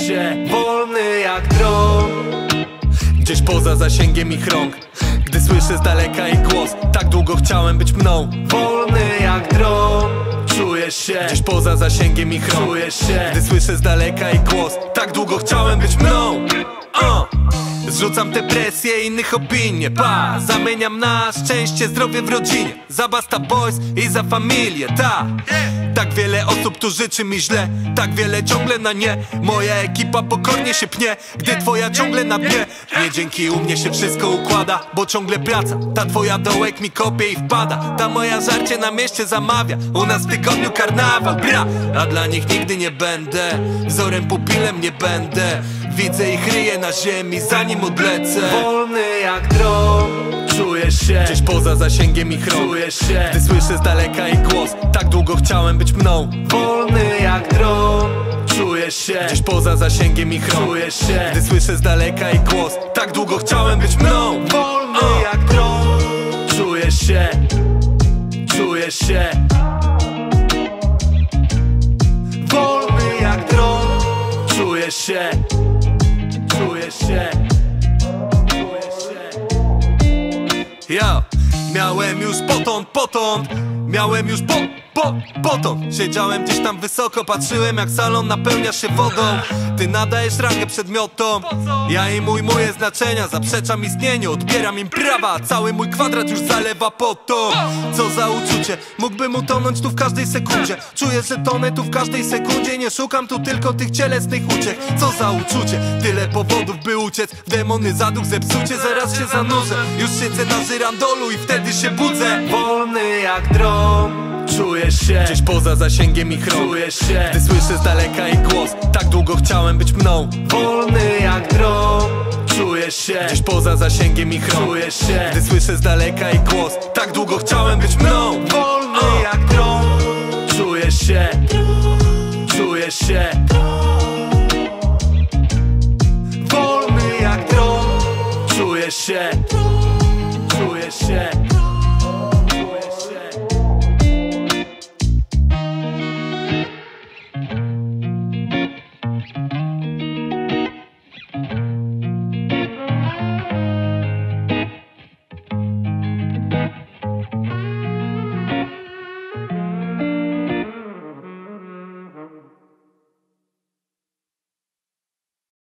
się wolny jak dron, gdzieś poza zasięgiem ich rąk. Gdy słyszę z daleka ich głos, tak długo chciałem być mną. Wolny jak dron, czujesz się gdzieś poza zasięgiem ich rąk. Czujesz się, gdy słyszę z daleka ich głos, tak długo chciałem być mną. Zrzucam te presje innych opinie, zamieniam na szczęście, zdrowie w rodzinie. Za Basta Boys i za familię, tak wiele osób tu życzy mi źle, tak wiele ciągle na nie. Moja ekipa pokornie się pnie, gdy twoja ciągle na dnie. Nie dzięki u mnie się wszystko układa, bo ciągle praca. Ta twoja dołek mi kopie i wpada, ta moja żarcie na mieście zamawia. U nas w tygodniu karnawał, a dla nich nigdy nie będę wzorem, pupilem nie będę. Widzę ich ryje na ziemi, zanim odlecę. Wolny jak dron, czujesz się gdzieś poza zasięgiem ich rąk. Czujesz się, gdy słyszę z daleka ich głos, tak długo chciałem być mną. Wolny jak dron, czujesz się gdzieś poza zasięgiem ich rąk. Czujesz się, gdy słyszę z daleka ich głos, tak długo chciałem być mną. Wolny jak dron, czujesz się, czujesz się. Wolny jak dron, czujesz się, czujesz się, czujesz się. Ja miałem już potąd, miałem już potąd. Siedziałem gdzieś tam wysoko, patrzyłem jak salon napełnia się wodą. Ty nadajesz rangę przedmiotom, ja im ujmuję znaczenia. Zaprzeczam istnieniu, odbieram im prawa, a cały mój kwadrat już zalewa potop. Co za uczucie, mógłbym utonąć tu w każdej sekundzie. Czuję, że tonę tu w każdej sekundzie. Nie szukam tu tylko tych cielesnych uciech. Co za uczucie, tyle powodów by uciec w demony, zaduch, zepsucie. Zaraz się zanurzę, już siedzę na żyrandolu i wtedy się budzę. Wolny jak dron, czujesz się gdzieś poza zasięgiem ich rąk. Czujesz się, gdy słyszę z daleka ich głos, tak długo chciałem być mną. Wolny jak dron, czujesz się gdzieś poza zasięgiem ich rąk. Czujesz się, gdy słyszę z daleka ich głos, tak długo chciałem być mną. Wolny jak dron, czujesz się, czujesz się. Wolny jak dron, czujesz się, czujesz się.